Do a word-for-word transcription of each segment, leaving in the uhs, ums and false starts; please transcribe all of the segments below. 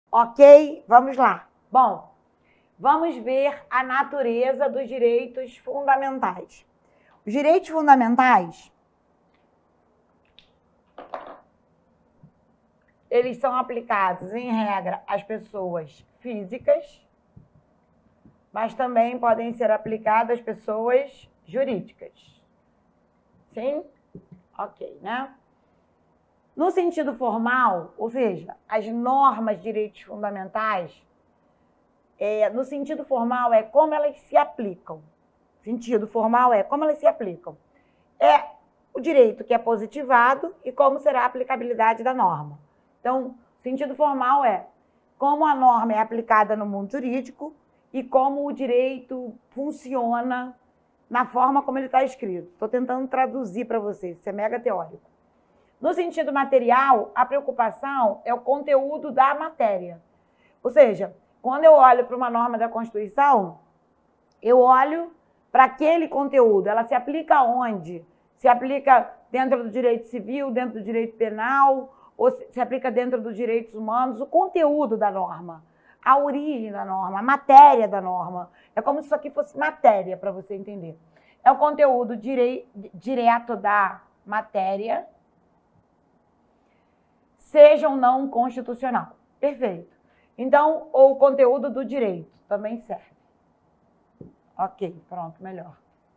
Ok? Vamos lá. Bom, vamos ver a natureza dos direitos fundamentais. Os direitos fundamentais, eles são aplicados, em regra, às pessoas físicas, mas também podem ser aplicados às pessoas jurídicas. Sim? Ok, né? No sentido formal, ou seja, as normas de direitos fundamentais, é, no sentido formal é como elas se aplicam. Sentido formal é como elas se aplicam. É o direito que é positivado e como será a aplicabilidade da norma. Então, sentido formal é como a norma é aplicada no mundo jurídico e como o direito funciona na forma como ele está escrito. Estou tentando traduzir para vocês, isso é mega teórico. No sentido material, a preocupação é o conteúdo da matéria. Ou seja, quando eu olho para uma norma da Constituição, eu olho para aquele conteúdo. Ela se aplica aonde? Se aplica dentro do direito civil, dentro do direito penal, ou se aplica dentro dos direitos humanos, o conteúdo da norma, a origem da norma, a matéria da norma. É como se isso aqui fosse matéria, para você entender. É o conteúdo direi- direto da matéria, seja ou não constitucional. Perfeito. Então, ou o conteúdo do direito também serve. Ok, pronto, melhor.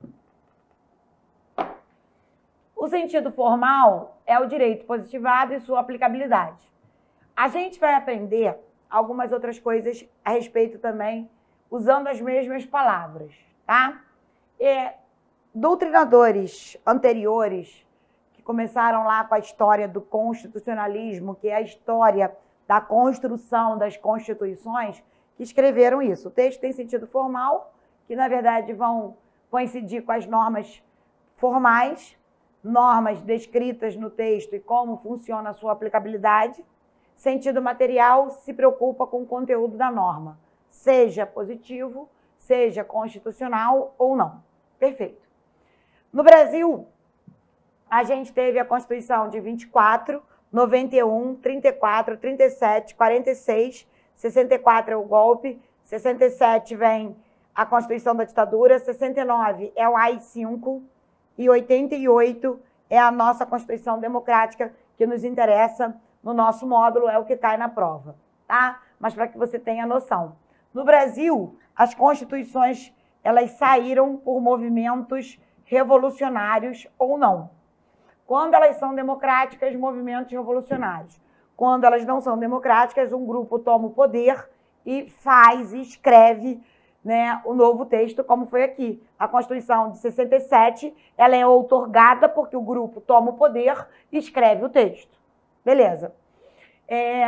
O sentido formal é o direito positivado e sua aplicabilidade. A gente vai aprender algumas outras coisas a respeito também, usando as mesmas palavras, tá? E doutrinadores anteriores, que começaram lá com a história do constitucionalismo, que é a história da construção das constituições, que escreveram isso. O texto tem sentido formal, que na verdade vão coincidir com as normas formais, normas descritas no texto e como funciona a sua aplicabilidade. Sentido material se preocupa com o conteúdo da norma, seja positivo, seja constitucional ou não. Perfeito. No Brasil, a gente teve a Constituição de vinte e quatro, noventa e um, trinta e quatro, trinta e sete, quarenta e seis, sessenta e quatro é o golpe, sessenta e sete vem a Constituição da ditadura, sessenta e nove é o A I cinco e oitenta e oito é a nossa Constituição democrática que nos interessa no nosso módulo, é o que cai na prova, tá? Mas para que você tenha noção. No Brasil, as constituições, elas saíram por movimentos revolucionários ou não. Quando elas são democráticas, movimentos revolucionários. Quando elas não são democráticas, um grupo toma o poder e faz e escreve, né, o novo texto, como foi aqui. A Constituição de sessenta e sete, ela é outorgada porque o grupo toma o poder e escreve o texto. Beleza. É...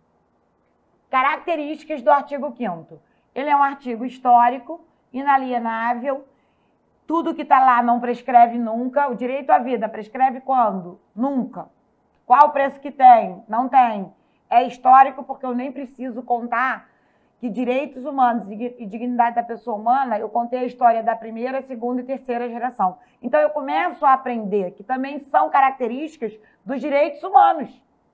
Características do artigo quinto. Ele é um artigo histórico, inalienável. Tudo que está lá não prescreve nunca. O direito à vida prescreve quando? Nunca. Qual o preço que tem? Não tem. É histórico porque eu nem preciso contar que direitos humanos e dignidade da pessoa humana, eu contei a história da primeira, segunda e terceira geração. Então, eu começo a aprender que também são características dos direitos humanos.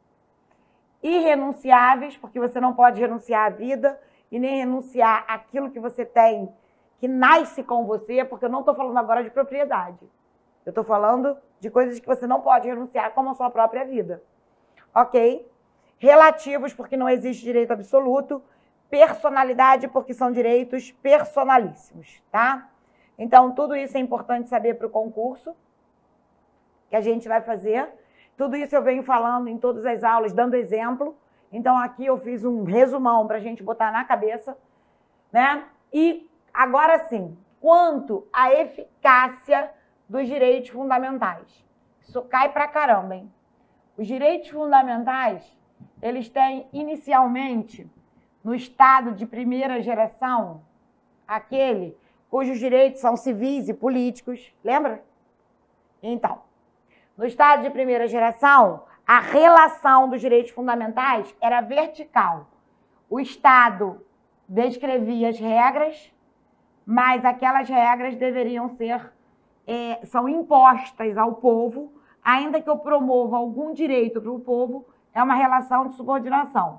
Irrenunciáveis, porque você não pode renunciar à vida e nem renunciar àquilo que você tem, que nasce com você, porque eu não estou falando agora de propriedade. Eu estou falando de coisas que você não pode renunciar, como a sua própria vida. Ok? Relativos, porque não existe direito absoluto. Personalidade, porque são direitos personalíssimos, tá? Então, tudo isso é importante saber para o concurso que a gente vai fazer. Tudo isso eu venho falando em todas as aulas, dando exemplo. Então, aqui eu fiz um resumão para a gente botar na cabeça, né? E, agora sim, quanto à eficácia dos direitos fundamentais. Isso cai pra caramba, hein? Os direitos fundamentais, eles têm, inicialmente, no estado de primeira geração, aquele cujos direitos são civis e políticos, lembra? Então, no estado de primeira geração, a relação dos direitos fundamentais era vertical. O Estado descrevia as regras, mas aquelas regras deveriam ser, é, são impostas ao povo, ainda que eu promova algum direito para o povo, é uma relação de subordinação.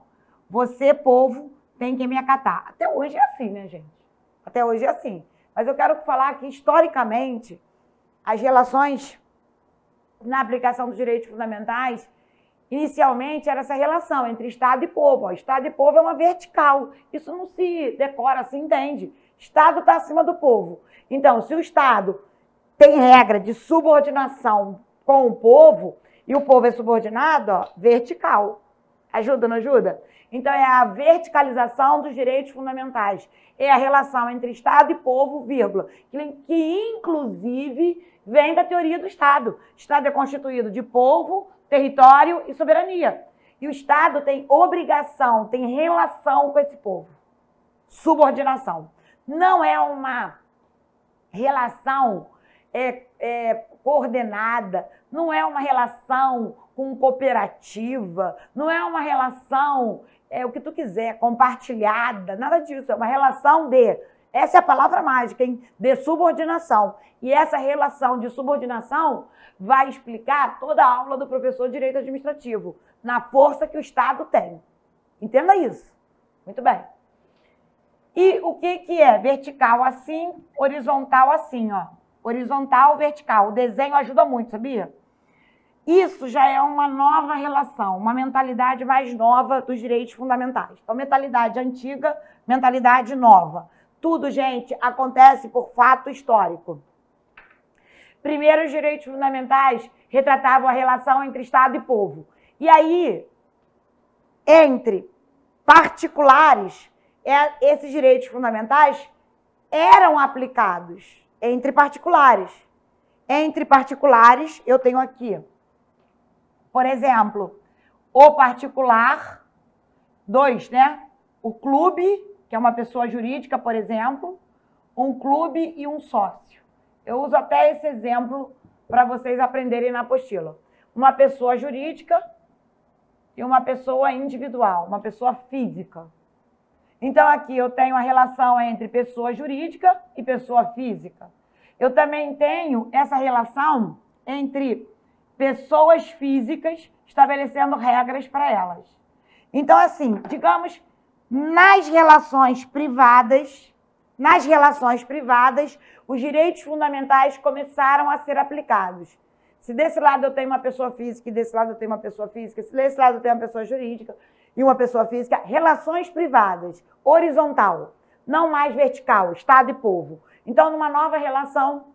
você, povo, tem que me acatar. Até hoje é assim, né, gente? Até hoje é assim. Mas eu quero falar que, historicamente, as relações na aplicação dos direitos fundamentais, inicialmente era essa relação entre Estado e povo. Ó, Estado e povo é uma vertical. Isso não se decora, se entende. Estado está acima do povo. Então, se o Estado tem regra de subordinação com o povo, e o povo é subordinado, ó, vertical. Ajuda, não ajuda? Então, é a verticalização dos direitos fundamentais. É a relação entre Estado e povo, vírgula, que, que inclusive vem da teoria do Estado. Estado é constituído de povo, território e soberania. E o Estado tem obrigação, tem relação com esse povo. Subordinação. Não é uma relação é, é, coordenada, não é uma relação com cooperativa, não é uma relação, é o que tu quiser, compartilhada, nada disso. É uma relação de, essa é a palavra mágica, hein? De subordinação. E essa relação de subordinação vai explicar toda a aula do professor de Direito Administrativo, na força que o Estado tem. Entenda isso. Muito bem. E o que, que é? Vertical assim, horizontal assim, ó. Horizontal, vertical. O desenho ajuda muito, sabia? Isso já é uma nova relação, uma mentalidade mais nova dos direitos fundamentais. Então, mentalidade antiga, mentalidade nova. Tudo, gente, acontece por fato histórico. Primeiro, os direitos fundamentais retratavam a relação entre Estado e povo. E aí, entre particulares, esses direitos fundamentais eram aplicados entre particulares. Entre particulares, eu tenho aqui, por exemplo, o particular, dois, né? O clube, que é uma pessoa jurídica, por exemplo, um clube e um sócio. Eu uso até esse exemplo para vocês aprenderem na apostila. Uma pessoa jurídica e uma pessoa individual, uma pessoa física. Então, aqui eu tenho a relação entre pessoa jurídica e pessoa física. Eu também tenho essa relação entre pessoas físicas estabelecendo regras para elas. Então, assim, digamos, nas relações privadas, nas relações privadas, os direitos fundamentais começaram a ser aplicados. Se desse lado eu tenho uma pessoa física e desse lado eu tenho uma pessoa física, se desse lado eu tenho uma pessoa jurídica e uma pessoa física, relações privadas, horizontal, não mais vertical, Estado e povo. Então, numa nova relação,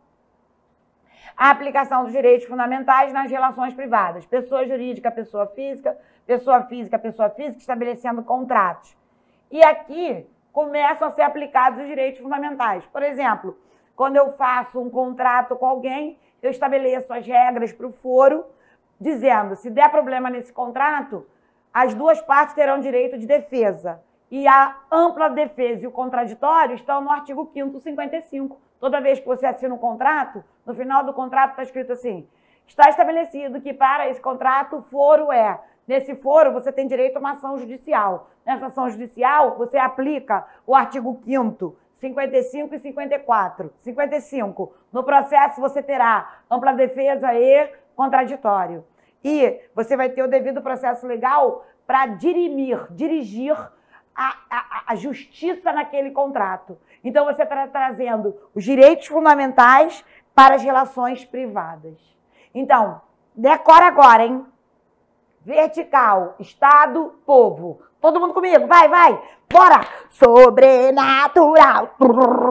a aplicação dos direitos fundamentais nas relações privadas. Pessoa jurídica, pessoa física, pessoa física, pessoa física, estabelecendo contratos. E aqui começam a ser aplicados os direitos fundamentais. Por exemplo, quando eu faço um contrato com alguém, eu estabeleço as regras para o foro, dizendo, se der problema nesse contrato, as duas partes terão direito de defesa. E a ampla defesa e o contraditório estão no artigo quinto, cinquenta e cinco. Toda vez que você assina um contrato, no final do contrato está escrito assim, está estabelecido que para esse contrato o foro é, nesse foro você tem direito a uma ação judicial. Nessa ação judicial você aplica o artigo quinto, cinquenta e cinco e cinquenta e quatro. cinquenta e cinco, no processo você terá ampla defesa e contraditório. E você vai ter o devido processo legal para dirimir, dirigir a, a, a justiça naquele contrato. Então, você está trazendo os direitos fundamentais para as relações privadas. Então, decora agora, hein? Vertical, Estado, povo. Todo mundo comigo? Vai, vai. Bora! Sobrenatural.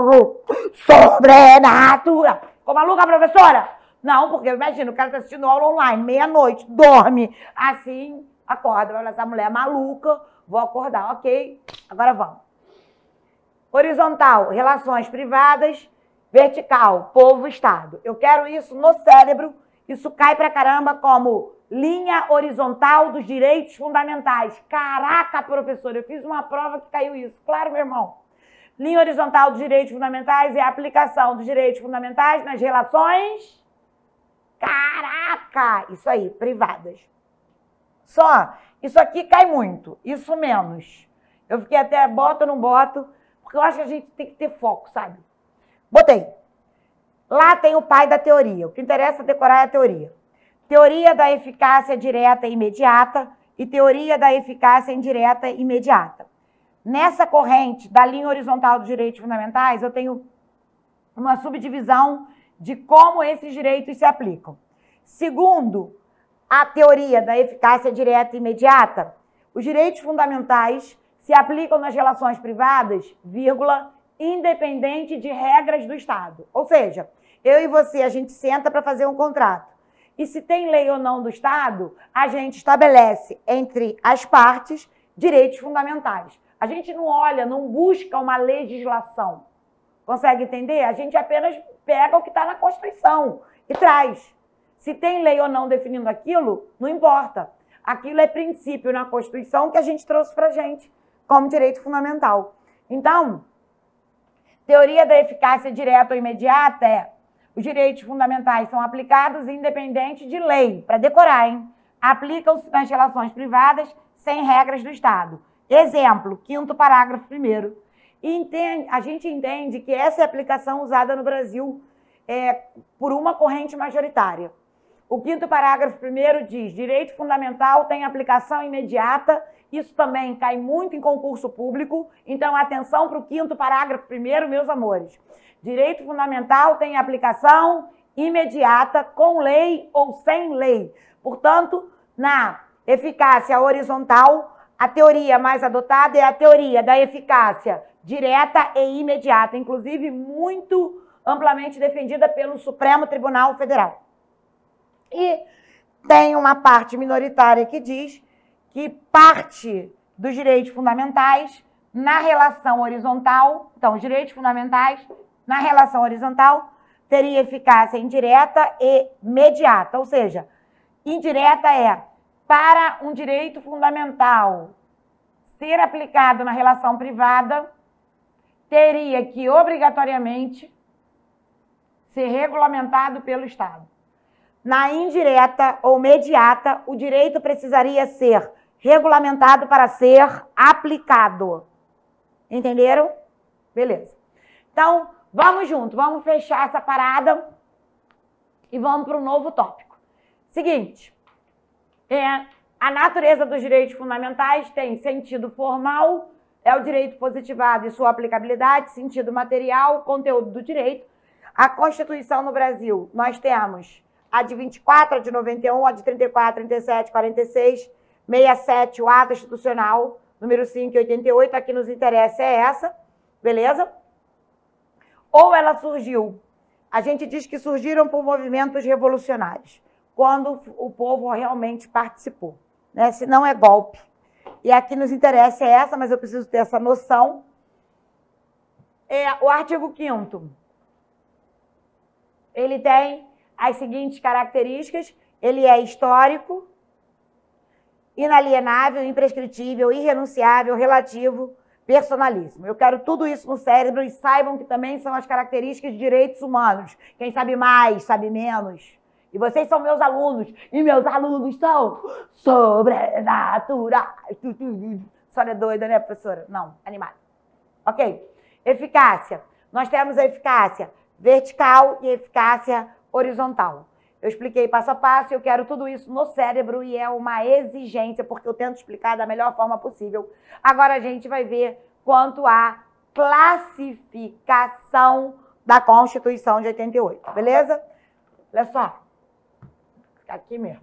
Sobrenatural. Ficou maluca, professora? Não, porque imagina, o cara está assistindo aula online, meia-noite, dorme. Assim, acorda. Vai falar, essa mulher é maluca, vou acordar, ok? Agora vamos. Horizontal, relações privadas. Vertical, povo, Estado. Eu quero isso no cérebro. Isso cai pra caramba como linha horizontal dos direitos fundamentais. Caraca, professor, eu fiz uma prova que caiu isso. Claro, meu irmão. Linha horizontal dos direitos fundamentais é a aplicação dos direitos fundamentais nas relações... Caraca! Isso aí, privadas. Só, isso aqui cai muito, isso menos. Eu fiquei até, boto ou não boto, porque eu acho que a gente tem que ter foco, sabe? Botei. Lá tem o pai da teoria. O que interessa é decorar é a teoria. Teoria da eficácia direta e imediata e teoria da eficácia indireta imediata. Nessa corrente da linha horizontal dos direitos fundamentais, eu tenho uma subdivisão de como esses direitos se aplicam. Segundo a teoria da eficácia direta e imediata, os direitos fundamentais se aplicam nas relações privadas, vírgula, independente de regras do Estado. Ou seja, eu e você, a gente senta para fazer um contrato. E se tem lei ou não do Estado, a gente estabelece entre as partes direitos fundamentais. A gente não olha, não busca uma legislação. Consegue entender? A gente apenas pega o que está na Constituição e traz. Se tem lei ou não definindo aquilo, não importa. Aquilo é princípio na Constituição que a gente trouxe para a gente como direito fundamental. Então, teoria da eficácia direta ou imediata é: os direitos fundamentais são aplicados independente de lei, para decorar, hein? Aplicam-se nas relações privadas sem regras do Estado. Exemplo, quinto parágrafo primeiro. Entende, a gente entende que essa é a aplicação usada no Brasil é, por uma corrente majoritária. O quinto parágrafo primeiro diz: direito fundamental tem aplicação imediata. Isso também cai muito em concurso público. Então, atenção para o quinto parágrafo primeiro, meus amores. Direito fundamental tem aplicação imediata, com lei ou sem lei. Portanto, na eficácia horizontal, a teoria mais adotada é a teoria da eficácia direta e imediata, inclusive muito amplamente defendida pelo Supremo Tribunal Federal. E tem uma parte minoritária que diz que parte dos direitos fundamentais na relação horizontal, então, os direitos fundamentais na relação horizontal teria eficácia indireta e imediata, ou seja, indireta é para um direito fundamental ser aplicado na relação privada, teria que obrigatoriamente ser regulamentado pelo Estado. Na indireta ou imediata, o direito precisaria ser regulamentado para ser aplicado. Entenderam? Beleza. Então, vamos junto, vamos fechar essa parada e vamos para um novo tópico. Seguinte, é, a natureza dos direitos fundamentais tem sentido formal, é o direito positivado e sua aplicabilidade, sentido material, conteúdo do direito. A Constituição no Brasil, nós temos a de vinte e quatro, a de noventa e um, a de trinta e quatro, trinta e sete, quarenta e seis, sessenta e sete, o ato institucional, número cinco e oitenta e oito, a que nos interessa é essa, beleza? Ou ela surgiu, a gente diz que surgiram por movimentos revolucionários, quando o povo realmente participou, né? Se não é golpe. E a que nos interessa é essa, mas eu preciso ter essa noção. É, o artigo quinto, ele tem as seguintes características: ele é histórico, inalienável, imprescritível, irrenunciável, relativo, personalíssimo. Eu quero tudo isso no cérebro e saibam que também são as características de direitos humanos. Quem sabe mais, sabe menos. E vocês são meus alunos, e meus alunos são sobrenaturais. História doida, né, professora? Não, animada. Ok. Eficácia. Nós temos a eficácia vertical e eficácia horizontal. Eu expliquei passo a passo, eu quero tudo isso no cérebro e é uma exigência, porque eu tento explicar da melhor forma possível. Agora a gente vai ver quanto à classificação da Constituição de oitenta e oito, beleza? Olha só. Fica aqui mesmo.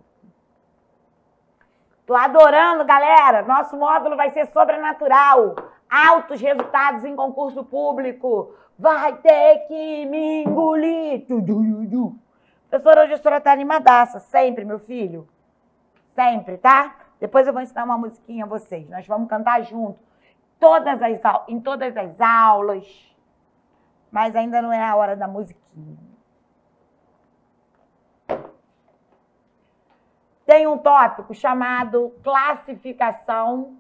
Tô adorando, galera. Nosso módulo vai ser sobrenatural. Altos resultados em concurso público. Vai ter que me engolir. Professora, hoje a senhora tá animadaça. Sempre, meu filho. Sempre, tá? Depois eu vou ensinar uma musiquinha a vocês. Nós vamos cantar junto. Todas as, em todas as aulas. Mas ainda não é a hora da musiquinha. Tem um tópico chamado classificação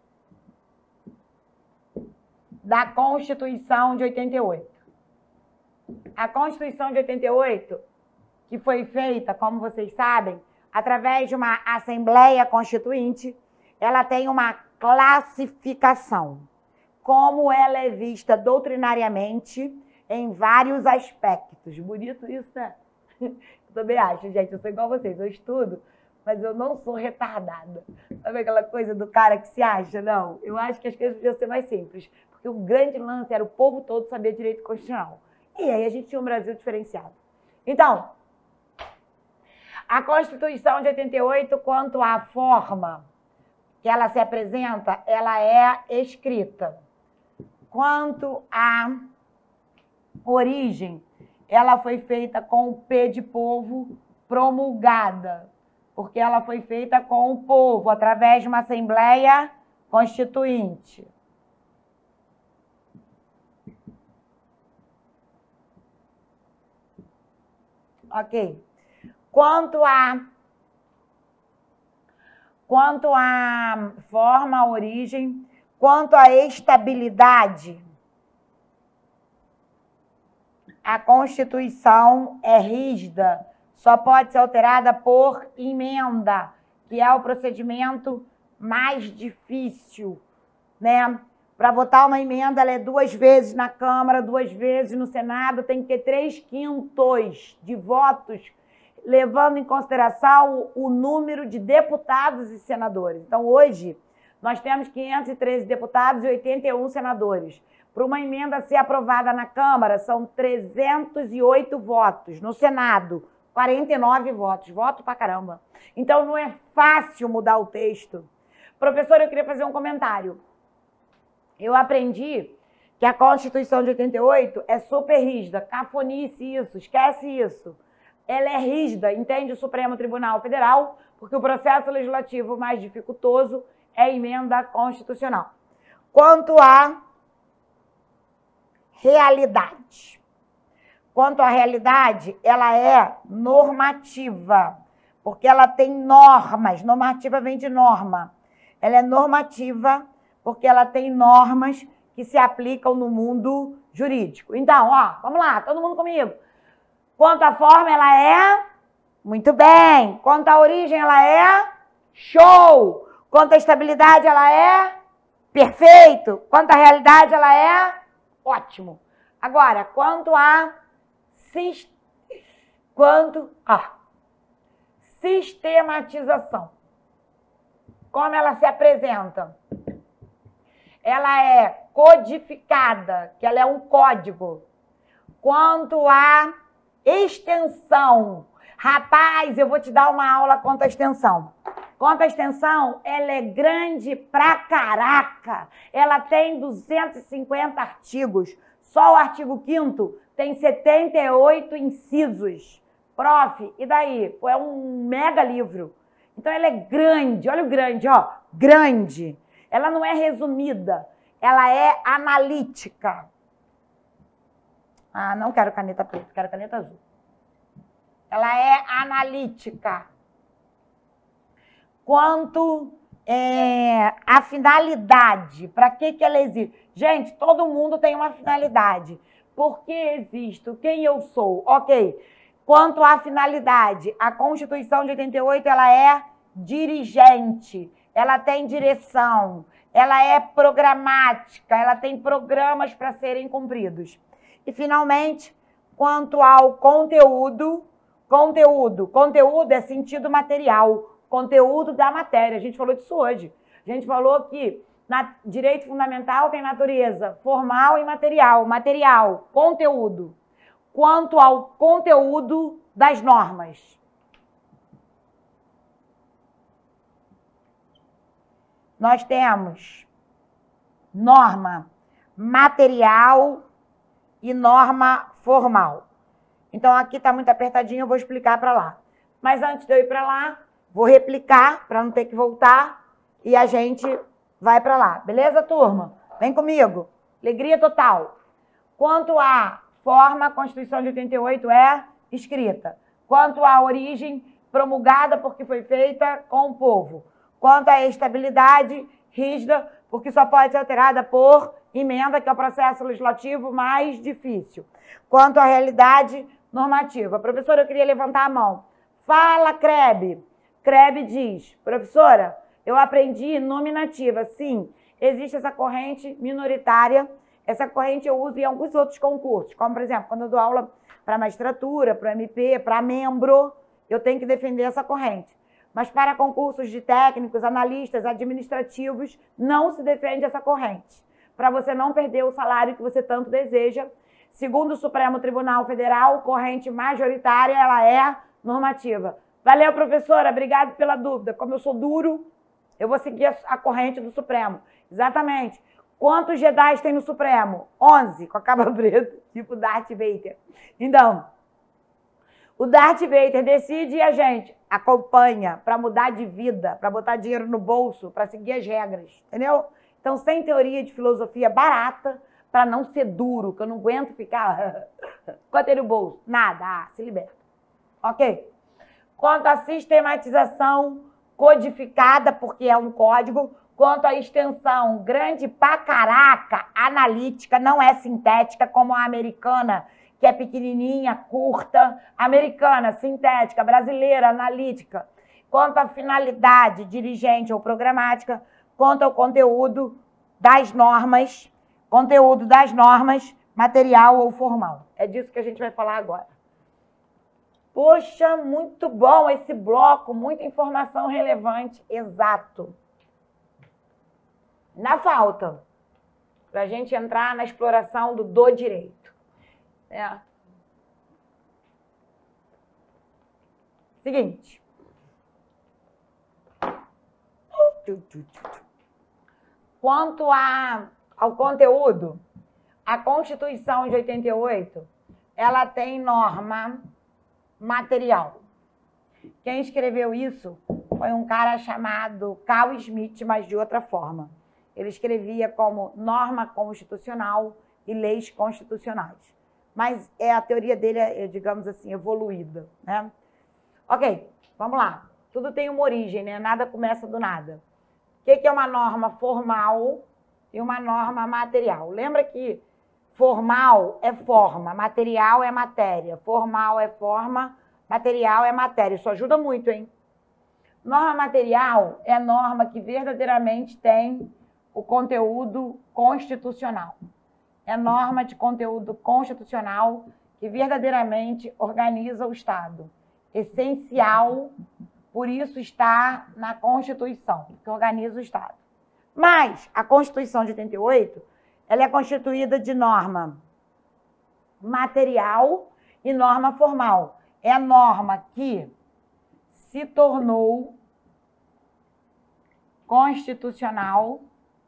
da Constituição de oitenta e oito. A Constituição de oitenta e oito, que foi feita, como vocês sabem, através de uma Assembleia Constituinte, ela tem uma classificação. Como ela é vista doutrinariamente em vários aspectos. Bonito isso, né? Eu também acho, gente. Eu sou igual a vocês. Eu estudo mas eu não sou retardada. Sabe aquela coisa do cara que se acha? Não, eu acho que as coisas podiam ser mais simples, porque o grande lance era o povo todo saber direito constitucional. E aí a gente tinha um Brasil diferenciado. Então, a Constituição de oitenta e oito, quanto à forma que ela se apresenta, ela é escrita. Quanto à origem, ela foi feita com o P de povo, promulgada, porque ela foi feita com o povo, através de uma Assembleia Constituinte. Ok. Quanto a, quanto à forma, a origem, quanto à estabilidade, a Constituição é rígida, só pode ser alterada por emenda, que é o procedimento mais difícil, né? Para votar uma emenda, ela é duas vezes na Câmara, duas vezes no Senado, tem que ter três quintos de votos, levando em consideração o, o número de deputados e senadores. Então, hoje, nós temos quinhentos e treze deputados e oitenta e um senadores. Para uma emenda ser aprovada na Câmara, são trezentos e oito votos. No Senado, quarenta e nove votos. Voto pra caramba. Então, não é fácil mudar o texto. Professor, eu queria fazer um comentário. Eu aprendi que a Constituição de oitenta e oito é super rígida. Cafonice isso, esquece isso. Ela é rígida, entende o Supremo Tribunal Federal, porque o processo legislativo mais dificultoso é a emenda constitucional. Quanto à realidade. Quanto à realidade, ela é normativa, porque ela tem normas. Normativa vem de norma. Ela é normativa porque ela tem normas que se aplicam no mundo jurídico. Então, ó, vamos lá, todo mundo comigo. Quanto à forma, ela é muito bem. Quanto à origem, ela é show. Quanto à estabilidade, ela é perfeito. Quanto à realidade, ela é ótimo. Agora, quanto a quanto a sistematização, como ela se apresenta? Ela é codificada, que ela é um código. Quanto à extensão, rapaz, eu vou te dar uma aula quanto à extensão. Quanto à extensão, ela é grande pra caraca. Ela tem duzentos e cinquenta artigos. Só o artigo quinto tem setenta e oito incisos. Prof, e daí? Pô, é um mega livro. Então, ela é grande. Olha o grande, ó. Grande. Ela não é resumida. Ela é analítica. Ah, não quero caneta preta, quero caneta azul. Ela é analítica. Quanto é, à finalidade, para que, que ela existe? Gente, todo mundo tem uma finalidade. Por que existo? Quem eu sou? Ok. Quanto à finalidade, a Constituição de oitenta e oito, ela é dirigente, ela tem direção, ela é programática, ela tem programas para serem cumpridos. E, finalmente, quanto ao conteúdo, conteúdo, conteúdo é sentido material, conteúdo da matéria. A gente falou disso hoje. A gente falou que na direito fundamental tem natureza formal e material. Material, conteúdo. Quanto ao conteúdo das normas. Nós temos norma material e norma formal. Então, aqui está muito apertadinho, eu vou explicar para lá. Mas antes de eu ir para lá, vou replicar para não ter que voltar e a gente vai para lá. Beleza, turma? Vem comigo. Alegria total. Quanto à forma, a Constituição de oitenta e oito é escrita. Quanto à origem, promulgada porque foi feita com o povo. Quanto à estabilidade, rígida, porque só pode ser alterada por emenda, que é o processo legislativo mais difícil. Quanto à realidade normativa. Professora, eu queria levantar a mão. Fala, Krebe. Krebe diz, professora, eu aprendi nominativa. Sim, existe essa corrente minoritária. Essa corrente eu uso em alguns outros concursos, como, por exemplo, quando eu dou aula para magistratura, para M P, para membro, eu tenho que defender essa corrente. mas para concursos de técnicos, analistas, administrativos, não se defende essa corrente, para você não perder o salário que você tanto deseja. Segundo o Supremo Tribunal Federal, corrente majoritária, ela é normativa. Valeu, professora, obrigado pela dúvida. Como eu sou duro, eu vou seguir a corrente do Supremo. Exatamente. Quantos Jedi tem no Supremo? onze, com a capa preta, tipo Darth Vader. Então, o Darth Vader decide e a gente acompanha para mudar de vida, para botar dinheiro no bolso, para seguir as regras, entendeu? Então, sem teoria de filosofia barata, para não ser duro, que eu não aguento ficar com a no bolso. Nada, ah, se liberta. Ok? Quanto à sistematização codificada, porque é um código, quanto à extensão grande pra caraca, analítica, não é sintética como a americana, que é pequenininha, curta, americana, sintética, brasileira, analítica. Quanto à finalidade, dirigente ou programática, quanto ao conteúdo das normas, conteúdo das normas, material ou formal. É disso que a gente vai falar agora. Poxa, muito bom esse bloco, muita informação relevante, exato. Na falta, para a gente entrar na exploração do do direito. É. Seguinte. Quanto a, ao conteúdo, a Constituição de oitenta e oito, ela tem norma material. Quem escreveu isso foi um cara chamado Carl Schmitt, mas de outra forma. Ele escrevia como norma constitucional e leis constitucionais. Mas é, a teoria dele é, digamos assim, evoluída, né? Ok, vamos lá. Tudo tem uma origem, né? Nada começa do nada. O que é uma norma formal e uma norma material? Lembra que formal é forma, material é matéria. Formal é forma, material é matéria. Isso ajuda muito, hein? Norma material é norma que verdadeiramente tem o conteúdo constitucional. É norma de conteúdo constitucional que verdadeiramente organiza o Estado. Essencial, por isso está na Constituição, que organiza o Estado. Mas a Constituição de oitenta e oito, ela é constituída de norma material e norma formal. É a norma que se tornou constitucional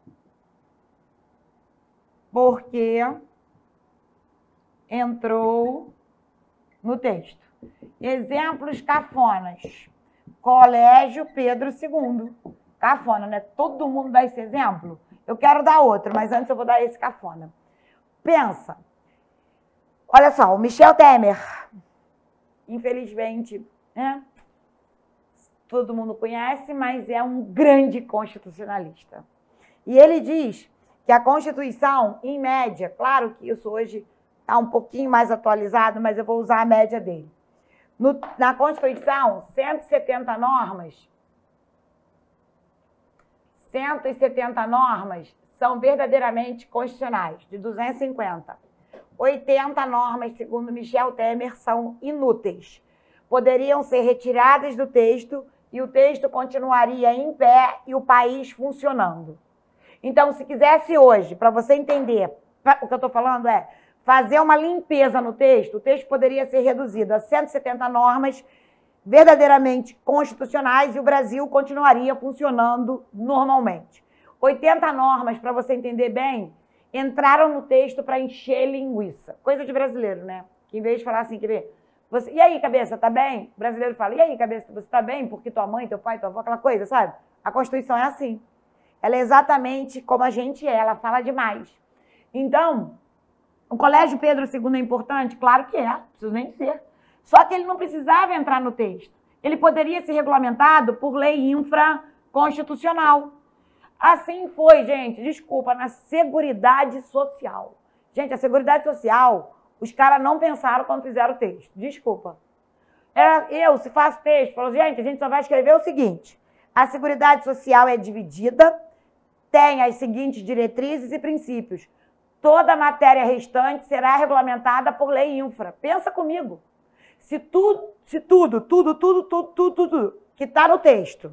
porque entrou no texto. Exemplos cafonas. Colégio Pedro segundo. Cafona, né? Todo mundo dá esse exemplo? Eu quero dar outro, mas antes eu vou dar esse cafona. Pensa. Olha só, o Michel Temer, infelizmente, né? Todo mundo conhece, mas é um grande constitucionalista. E ele diz que a Constituição, em média, claro que isso hoje está um pouquinho mais atualizado, mas eu vou usar a média dele. No, na Constituição, cento e setenta normas, cento e setenta normas são verdadeiramente constitucionais, de duzentos e cinquenta. oitenta normas, segundo Michel Temer, são inúteis. Poderiam ser retiradas do texto e o texto continuaria em pé e o país funcionando. Então, se quisesse hoje, para você entender, o que eu estou falando é fazer uma limpeza no texto, o texto poderia ser reduzido a cento e setenta normas verdadeiramente constitucionais e o Brasil continuaria funcionando normalmente. oitenta normas, para você entender bem, entraram no texto para encher linguiça. Coisa de brasileiro, né? Que em vez de falar assim, quer ver? Você, e aí, cabeça, tá bem? O brasileiro fala, e aí, cabeça, você tá bem? Porque tua mãe, teu pai, tua avó, aquela coisa, sabe? A Constituição é assim. Ela é exatamente como a gente é, ela fala demais. Então, o Colégio Pedro segundo é importante? Claro que é, não preciso nem dizer. Só que ele não precisava entrar no texto. Ele poderia ser regulamentado por lei infraconstitucional. Assim foi, gente, desculpa, na Seguridade Social. Gente, a Seguridade Social, os caras não pensaram quando fizeram o texto. Desculpa. Era eu, se faço texto, falo, gente, a gente só vai escrever o seguinte. A Seguridade Social é dividida, tem as seguintes diretrizes e princípios. Toda a matéria restante será regulamentada por lei infra. Pensa comigo. Se tudo, se tudo, tudo, tudo, tudo, tudo, tudo, que está no texto,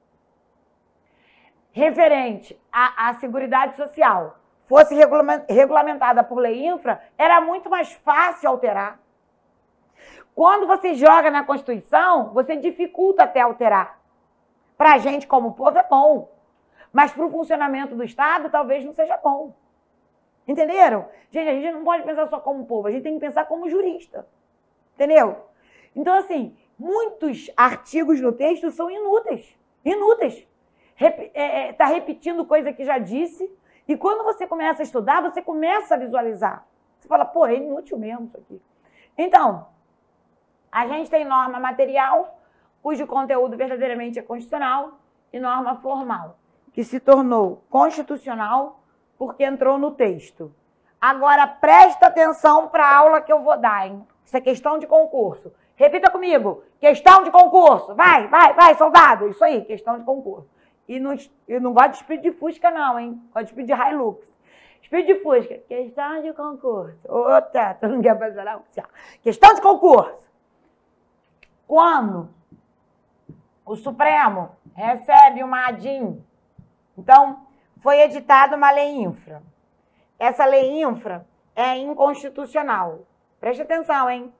referente à, à Seguridade Social, fosse regulamentada por lei infra, era muito mais fácil alterar. Quando você joga na Constituição, você dificulta até alterar. Para a gente, como povo, é bom. Mas para o funcionamento do Estado, talvez não seja bom. Entenderam? Gente, a gente não pode pensar só como povo, a gente tem que pensar como jurista. Entendeu? Então, assim, muitos artigos no texto são inúteis. Inúteis. Rep- é, é, tá repetindo coisa que já disse. E quando você começa a estudar, você começa a visualizar. Você fala, pô, é inútil mesmo isso aqui. Então, a gente tem norma material, cujo conteúdo verdadeiramente é constitucional, e norma formal, que se tornou constitucional porque entrou no texto. Agora, presta atenção para a aula que eu vou dar, hein? Isso é questão de concurso. Repita comigo. Questão de concurso. Vai, vai, vai, soldado. Isso aí, questão de concurso. E não, eu não gosto de Speed de Fusca, não, hein? Gosto de Speed de Hilux. Speed de Fusca. Questão de concurso. Outra, tu não quer fazer não? Questão de concurso. Quando o Supremo recebe uma A D I M, então, foi editada uma lei infra. Essa lei infra é inconstitucional. Preste atenção, hein?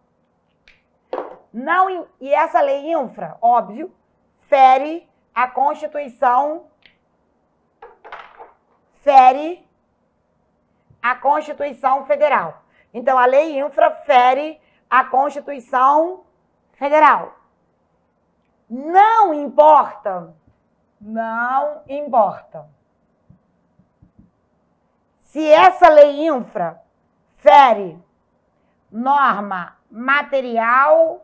Não, e essa lei infra, óbvio, fere a Constituição, fere a Constituição Federal. Então, a lei infra fere a Constituição Federal. Não importa, não importa. Se essa lei infra fere norma material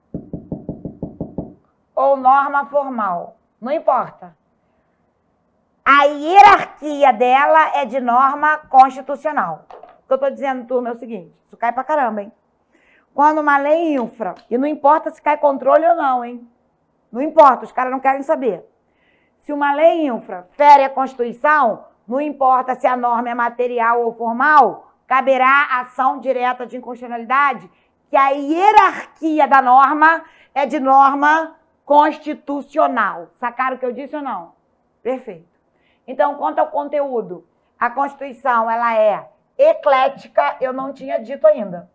ou norma formal, não importa. A hierarquia dela é de norma constitucional. O que eu estou dizendo, turma, é o seguinte, isso cai pra caramba, hein? Quando uma lei infra, e não importa se cai controle ou não, hein? Não importa, os caras não querem saber. Se uma lei infra fere a Constituição, não importa se a norma é material ou formal, caberá ação direta de inconstitucionalidade, que a hierarquia da norma é de norma constitucional. Sacaram o que eu disse ou não? Perfeito. Então, quanto ao conteúdo, a Constituição ela é eclética, eu não tinha dito ainda.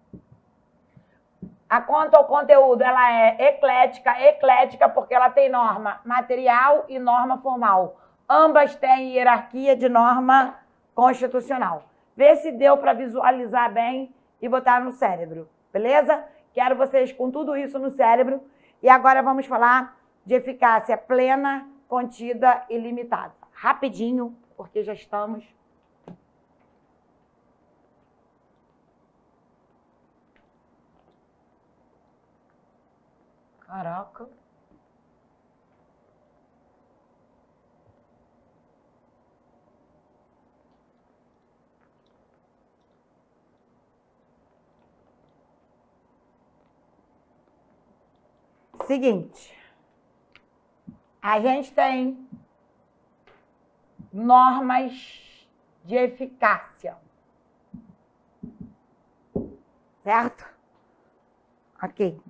A quanto ao conteúdo, ela é eclética, eclética porque ela tem norma material e norma formal. Ambas têm hierarquia de norma constitucional. Vê se deu para visualizar bem e botar no cérebro, beleza? Quero vocês com tudo isso no cérebro. E agora vamos falar de eficácia plena, contida e limitada. Rapidinho, porque já estamos... Caraca. Seguinte, a gente tem normas de eficácia, certo? Ok.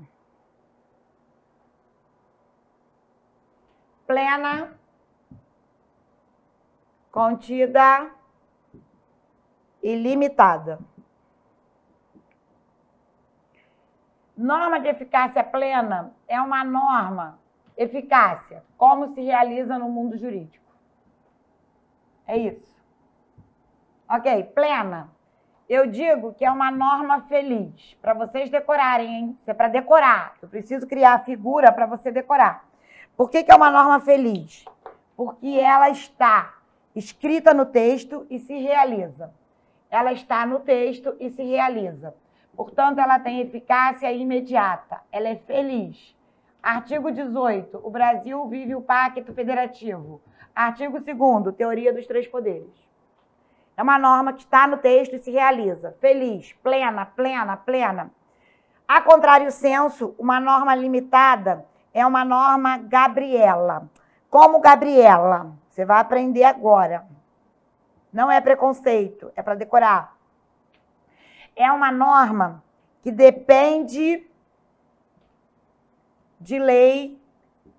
Plena, contida e limitada. Norma de eficácia plena é uma norma, eficácia, como se realiza no mundo jurídico. É isso. Ok, plena. Eu digo que é uma norma feliz, para vocês decorarem, hein? Isso é para decorar. Eu preciso criar a figura para você decorar. Por que que é uma norma feliz? Porque ela está escrita no texto e se realiza. Ela está no texto e se realiza. Portanto, ela tem eficácia imediata. Ela é feliz. Artigo dezoito. O Brasil vive o Pacto Federativo. Artigo segundo. Teoria dos três poderes. É uma norma que está no texto e se realiza. Feliz, plena, plena, plena. A contrário senso, uma norma limitada é uma norma Gabriela. Como Gabriela? Você vai aprender agora. Não é preconceito, é para decorar. É uma norma que depende de lei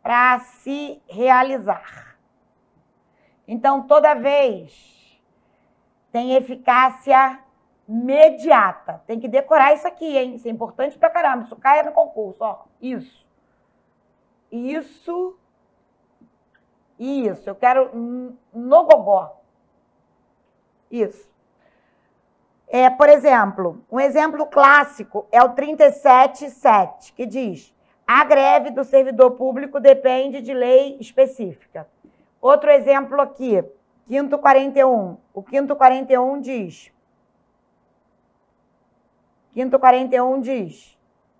para se realizar. Então, toda vez tem eficácia imediata. Tem que decorar isso aqui, hein? Isso é importante pra caramba. Isso cai no concurso, ó. Isso. Isso. Isso. Eu quero no gogó. Isso. É, por exemplo, um exemplo clássico é o trinta e sete, sete, que diz: a greve do servidor público depende de lei específica. Outro exemplo aqui, quinto quarenta e um. O quinto quarenta e um diz... Quinto quarenta e um diz: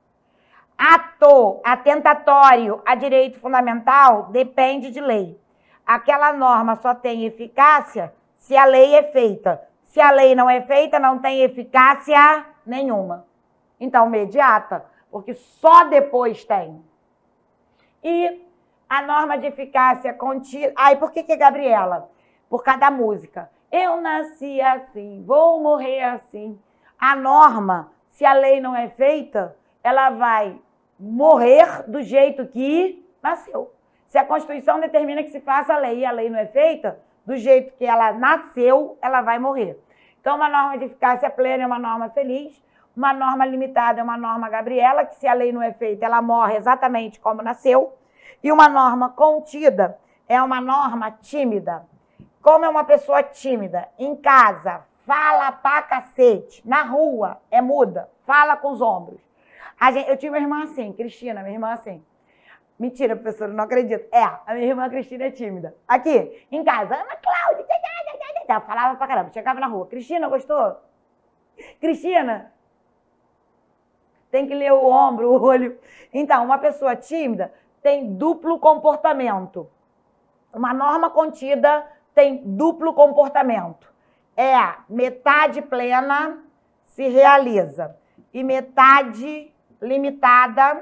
ato atentatório a direito fundamental depende de lei. Aquela norma só tem eficácia se a lei é feita. Se a lei não é feita, não tem eficácia nenhuma. Então, imediata, porque só depois tem. E a norma de eficácia contínua... Ai, por que que é Gabriela? Por causa da música. Eu nasci assim, vou morrer assim. A norma, se a lei não é feita, ela vai morrer do jeito que nasceu. Se a Constituição determina que se faça a lei e a lei não é feita, do jeito que ela nasceu, ela vai morrer. Então, uma norma de eficácia plena é uma norma feliz, uma norma limitada é uma norma Gabriela, que se a lei não é feita, ela morre exatamente como nasceu. E uma norma contida é uma norma tímida. Como é uma pessoa tímida? Em casa, fala pra cacete. Na rua, é muda, fala com os ombros. A gente, eu tinha uma irmã assim, Cristina, minha irmã assim. Mentira, professora, não acredito. É, a minha irmã Cristina é tímida. Aqui, em casa, Ana Cláudia, ela falava pra caramba, chegava na rua. Cristina, gostou? Cristina? Tem que ler o ombro, o olho. Então, uma pessoa tímida tem duplo comportamento. Uma norma contida tem duplo comportamento. É metade plena se realiza e metade limitada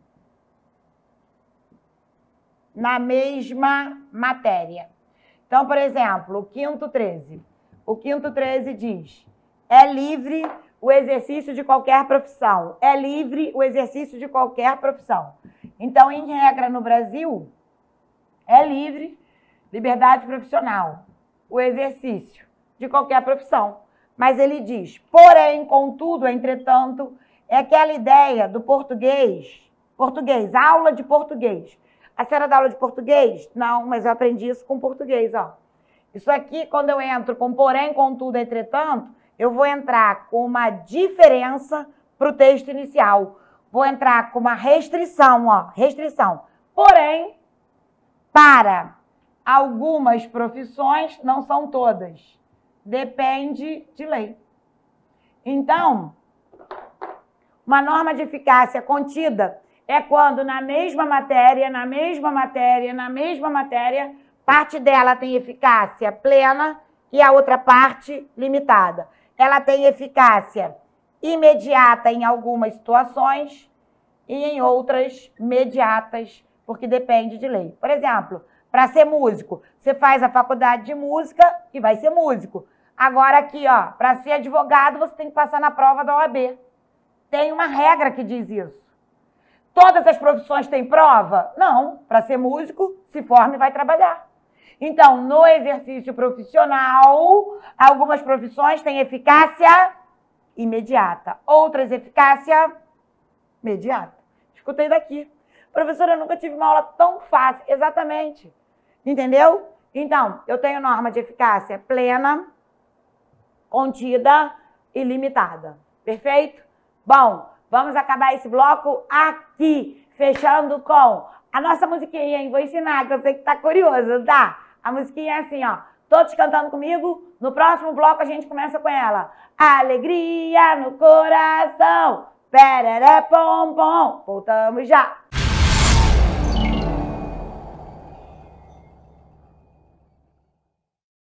na mesma matéria. Então, por exemplo, o quinto treze. O quinto treze diz: é livre o exercício de qualquer profissão. É livre o exercício de qualquer profissão. Então, em regra, no Brasil, é livre, liberdade profissional, o exercício de qualquer profissão. Mas ele diz: porém, contudo, entretanto, é aquela ideia do português, português, aula de português. A senhora dá aula de português? Não, mas eu aprendi isso com português, ó. Isso aqui, quando eu entro com porém, contudo, entretanto, eu vou entrar com uma diferença para o texto inicial. Vou entrar com uma restrição, ó, restrição. Porém, para algumas profissões, não são todas. Depende de lei. Então, uma norma de eficácia contida é quando na mesma matéria, na mesma matéria, na mesma matéria, parte dela tem eficácia plena e a outra parte limitada. Ela tem eficácia imediata em algumas situações e em outras mediatas, porque depende de lei. Por exemplo, para ser músico, você faz a faculdade de música e vai ser músico. Agora aqui, ó, para ser advogado, você tem que passar na prova da O A B. Tem uma regra que diz isso. Todas as profissões têm prova? Não. Para ser músico, se forma e vai trabalhar. Então, no exercício profissional, algumas profissões têm eficácia imediata, outras eficácia imediata. Escutei daqui. Professora, eu nunca tive uma aula tão fácil. Exatamente. Entendeu? Então, eu tenho norma de eficácia plena, contida e limitada. Perfeito? Bom, vamos acabar esse bloco aqui, fechando com a nossa musiquinha, hein? Vou ensinar, que eu sei que tá curioso, tá? A musiquinha é assim, ó. Todos cantando comigo. No próximo bloco a gente começa com ela. Alegria no coração. Pereré, pom, pom. Voltamos já.